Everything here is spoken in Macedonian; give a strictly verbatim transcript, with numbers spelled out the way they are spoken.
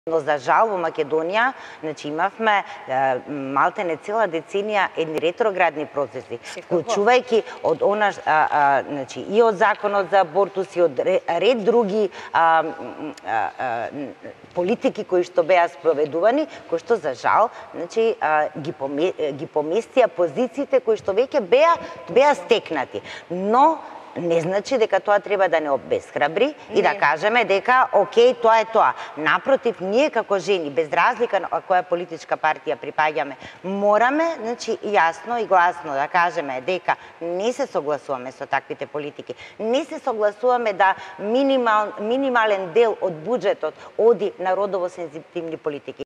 Но за жал во Македонија, значи имавме малтене цела деценија едни ретроградни процеси, вклучувајќи од она а, а, значи и од законот за абортус и од ред други а, а, а, политики кои што беа спроведувани, кои што за жал, значи а, ги поме, ги поместија позициите кои што веќе беа беа стекнати. Но не значи дека тоа треба да не обесхрабри и да кажеме дека окей, тоа е тоа. Напротив, ние како жени, без разлика на која политичка партија припаѓаме, мораме, значи, јасно и гласно да кажеме дека не се согласуваме со таквите политики. Не се согласуваме да минимал, минимален дел од буџетот оди на родово сензитивни политики.